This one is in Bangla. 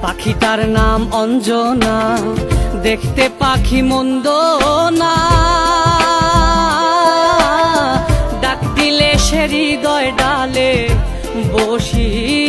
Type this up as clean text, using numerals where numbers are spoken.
পাখিটার নাম অঞ্জনা, দেখতে পাখি মন্দ না, ডাক দিলে সে হৃদয় ডালে বসি